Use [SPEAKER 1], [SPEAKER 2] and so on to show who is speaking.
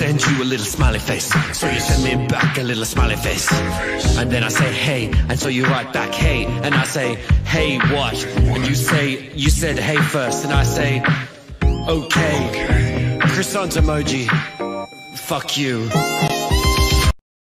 [SPEAKER 1] send you a little smiley face. So you send me back a little smiley face. And then I say, hey, and so you write back, hey. And I say, hey, what? And you said hey first. And I say, okay. Croissant emoji. Fuck you.